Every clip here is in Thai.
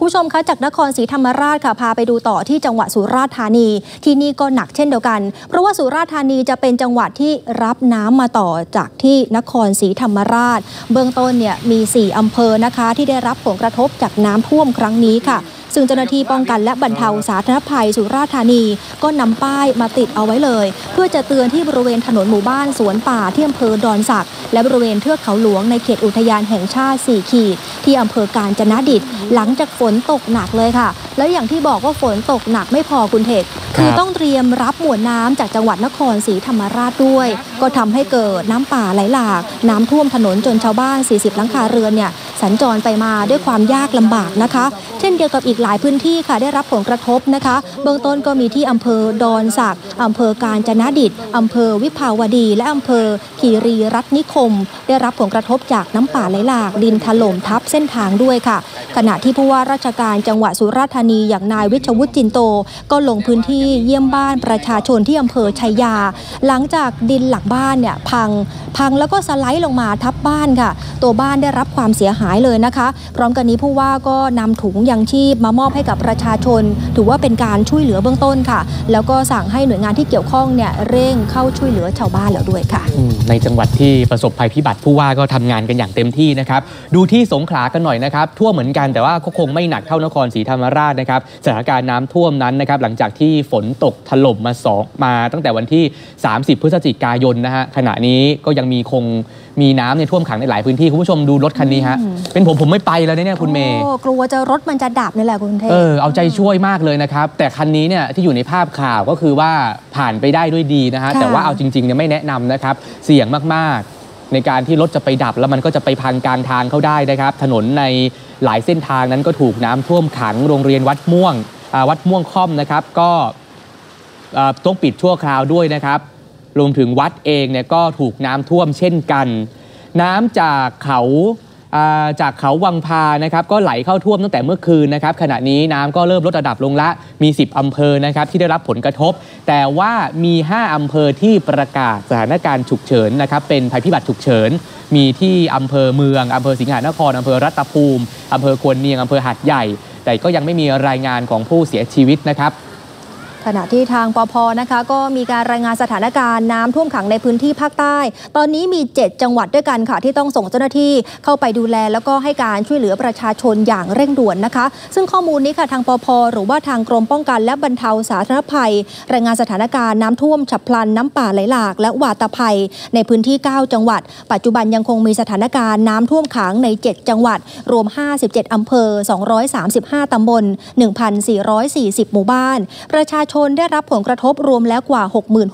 คุณผู้ชมคะจากนครศรีธรรมราชค่ะพาไปดูต่อที่จังหวัดสุราษฎร์ธานีที่นี่ก็หนักเช่นเดียวกันเพราะว่าสุราษฎร์ธานีจะเป็นจังหวัดที่รับน้ำมาต่อจากที่นครศรีธรรมราชเบื้องต้นเนี่ยมี4อำเภอนะคะที่ได้รับผลกระทบจากน้ำท่วมครั้งนี้ค่ะซึ่งเจ้าหน้าที่ป้องกันและบรรเทาสาธารณภัยสุราษฎร์ธานีก็นำป้ายมาติดเอาไว้เลยเพื่อจะเตือนที่บริเวณถนนหมู่บ้านสวนป่าที่อำเภอดอนสักและบริเวณเทือกเขาหลวงในเขตอุทยานแห่งชาติ4ขีดที่อำเภอกาญจนดิตหลังจากฝนตกหนักเลยค่ะแล้วอย่างที่บอกว่าฝนตกหนักไม่พอคุณเทศคือต้องเตรียมรับมวลน้ำจากจังหวัดนครศรีธรรมราชด้วยก็ทำให้เกิดน้ำป่าไหลหลากน้ำท่วมถนนจนชาวบ้าน40หลังคาเรือนเนี่ยสัญจรไปมาด้วยความยากลำบากนะคะเช่นเดียวกับอีกหลายพื้นที่ค่ะได้รับผลกระทบนะคะเบื้องต้นก็มีที่อำเภอดอนสักอำเภอกาญจนดิตอำเภอวิภาวดีและอำเภอคีรีรัตน์นิคมได้รับผลกระทบจากน้ำป่าไหลหลากดินถล่มทับเส้นทางด้วยค่ะขณะที่ผู้ว่าราชการจังหวัดสุราษฎร์ธานีอย่างนายวิชวุฒิจินโตก็ลงพื้นที่เยี่ยมบ้านประชาชนที่อำเภอชัยยาหลังจากดินหลังบ้านเนี่ยพังแล้วก็สไลด์ลงมาทับบ้านค่ะตัวบ้านได้รับความเสียหายเลยนะคะพร้อมกันนี้ผู้ว่าก็นำถุงยังชีพมามอบให้กับประชาชนถือว่าเป็นการช่วยเหลือเบื้องต้นค่ะแล้วก็สั่งให้หน่วยงานที่เกี่ยวข้องเนี่ยเร่งเข้าช่วยเหลือชาวบ้านแล้วด้วยค่ะในจังหวัดที่ประสบภัยพิบัติผู้ว่าก็ทำงานกันอย่างเต็มที่นะครับดูที่สงขลากันหน่อยนะครับท่วมเหมือนกันแต่ว่าก็คงไม่หนักเท่านครศรีธรรมราชนะครับสถานการณ์น้ำท่วมนั้นนะครับหลังจากที่ฝนตกถล่มมาตั้งแต่วันที่30พฤศจิกายนนะฮะขณะนี้ก็ยังมีน้ำเนี่ยท่วมขังในหลายพื้นที่คุณผู้ชมดูรถคันนี้ฮะเป็นผมไม่ไปแล้วเนี่ยคุณเมย์กลัวจะรถมันจะดับนี่แหละคุณเทพเอาใจช่วยมากเลยนะครับแต่คันนี้เนี่ยที่อยู่ในภาพข่าวก็คือว่าผ่านไปได้ด้วยดีนะฮะแต่ว่าเอาจริงๆเนี่ยไม่แนะนำนะครับเสี่ยงมากๆในการที่รถจะไปดับแล้วมันก็จะไปพังกลางทางเข้าได้นะครับถนนในหลายเส้นทางนั้นก็ถูกน้ำท่วมขังโรงเรียนวัดม่วงค่อมนะครับก็ต้องปิดชั่วคราวด้วยนะครับรวมถึงวัดเองเนี่ยก็ถูกน้ำท่วมเช่นกันน้ำจากเขาวังพานะครับก็ไหลเข้าท่วมตั้งแต่เมื่อคืนนะครับขณะนี้น้ำก็เริ่มลดระดับลงละมี10อำเภอนะครับที่ได้รับผลกระทบแต่ว่ามี5อำเภอที่ประกาศสถานการณ์ฉุกเฉินนะครับเป็นภัยพิบัติฉุกเฉินมีที่อำเภอเมืองอำเภอสิงหนครอำเภอรัตภูมิอำเภอควรเนียงอำเภอหาดใหญ่แต่ก็ยังไม่มีรายงานของผู้เสียชีวิตนะครับขณะที่ทางปภ.นะคะก็มีการรายงานสถานการณ์น้ำท่วมขังในพื้นที่ภาคใต้ตอนนี้มี7จังหวัดด้วยกันค่ะที่ต้องส่งเจ้าหน้าที่เข้าไปดูแลแล้วก็ให้การช่วยเหลือประชาชนอย่างเร่งด่วนนะคะซึ่งข้อมูลนี้ค่ะทางปภ.หรือว่าทางกรมป้องกันและบรรเทาสาธารณภัยรายงานสถานการณ์น้ำท่วมฉับพลันน้ำป่าไหลหลากและวาตภัยในพื้นที่9จังหวัดปัจจุบันยังคงมีสถานการณ์น้ำท่วมขังใน7จังหวัดรวม57อำเภอ235ตำบล 1,440 หมู่บ้านประชาชนได้รับผลกระทบรวมแล้วกว่า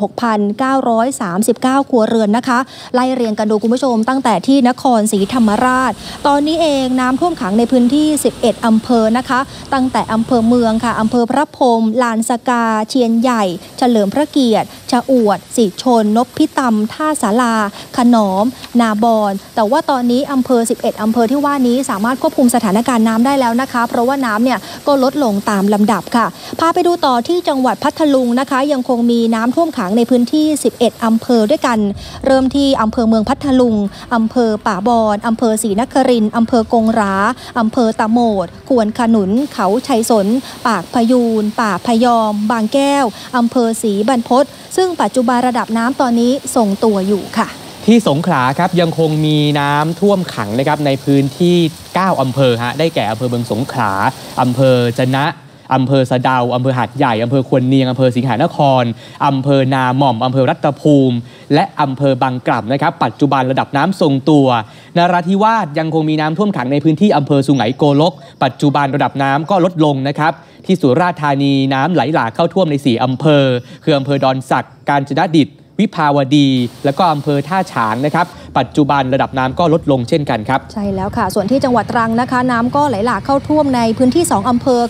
66,939 ครัวเรือนนะคะไล่เรียงกันดูคุณผู้ชมตั้งแต่ที่นครศรีธรรมราชตอนนี้เองน้ำท่วมขังในพื้นที่11อำเภอนะคะตั้งแต่อำเภอเมืองค่ะอำเภอพระพรหมลานสกาเชียนใหญ่เฉลิมพระเกียรติชะอวดสิชนนพิตำท่าสาราขนอมนาบอนแต่ว่าตอนนี้อำเภอ11อำเภอที่ว่านี้สามารถควบคุมสถานการณ์น้ำได้แล้วนะคะเพราะว่าน้ำเนี่ยก็ลดลงตามลำดับค่ะพาไปดูต่อที่จังหวัดพัทลุงนะคะยังคงมีน้ำท่วมขังในพื้นที่11อำเภอด้วยกันเริ่มที่อำเภอเมืองพัทลุงอำเภอป่าบอนอำเภอศรีนครินทร์อำเภอกงหราอำเภอตะโหมดขวนขนุนเขาชัยสนปากพยูนป่าพยอมบางแก้วอำเภอศรีบรรพตซึ่งปัจจุบันระดับน้ำตอนนี้ทรงตัวอยู่ค่ะที่สงขลาครับยังคงมีน้ำท่วมขังนะครับในพื้นที่9อำเภอได้แก่อำเภอเมืองสงขลาอำเภอจะนะอำเภอสะเดาอำเภอหาดใหญ่อำเภอควรเนียงอำเภอสิงหนครอำเภอนาหม่อมอำเภอรัตภูมิและอำเภอบางกล่ำนะครับปัจจุบันระดับน้ำทรงตัวนราธิวาสยังคงมีน้ำท่วมขังในพื้นที่อำเภอสุไหงโกลกปัจจุบันระดับน้ำก็ลดลงนะครับที่สุราษฎร์ธานีน้ำไหลหลากเข้าท่วมใน4อำเภอคืออำเภอดอนสักกาญจนดิตวิภาวดีและก็อำเภอท่าฉางนะครับปัจจุบันระดับน้ำก็ลดลงเช่นกันครับใช่แล้วค่ะส่วนที่จังหวัดตรังนะคะน้ำก็ไหลหลากเข้าท่วมในพื้นที่2อำเภอค่ะคือ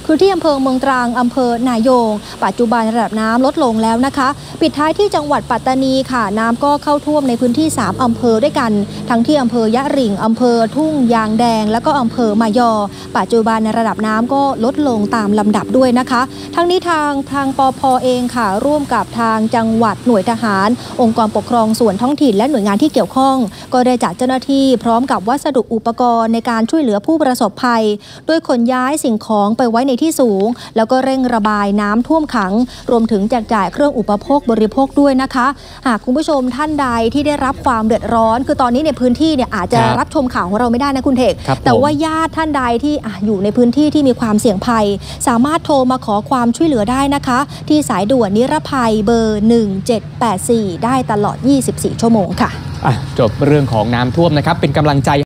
พื้นที่อำเภอเมืองตรังอำเภอนายงปัจจุบันระดับน้ำลดลงแล้วนะคะปิดท้ายที่จังหวัดปัตตานีค่ะน้ำก็เข้าท่วมในพื้นที่3อำเภอด้วยกันทั้งที่อำเภอยะหริ่งอำเภอทุ่งยางแดงและก็อำเภอมายอปัจจุบันระดับน้ำก็ลดลงตามลำดับด้วยนะคะทั้งนี้ทางปภ.เองค่ะร่วมกับทางจังหวัดหน่วยทหารองค์กรปกครองส่วนท้องถิ่นและหน่วยงานที่เกี่ยวข้องก็ได้จัดเจ้าหน้าที่พร้อมกับวัสดุอุปกรณ์ในการช่วยเหลือผู้ประสบภัยโดยขนย้ายสิ่งของไปไว้ในที่สูงแล้วก็เร่งระบายน้ำท่วมขังรวมถึงแจกจ่ายเครื่องอุปโภคบริโภคด้วยนะคะหากคุณผู้ชมท่านใดที่ได้รับความเดือดร้อนคือตอนนี้ในพื้นที่เนี่ยอาจจะรับชมข่าวของเราไม่ได้นะคุณเทกแต่ว่าญาติท่านใดที่อยู่ในพื้นที่ที่มีความเสี่ยงภัยสามารถโทรมาขอความช่วยเหลือได้นะคะที่สายด่วนนิรภัยเบอร์1784ได้ตลอด24ชั่วโมงค่ะจบเรื่องของน้ำท่วมนะครับเป็นกำลังใจ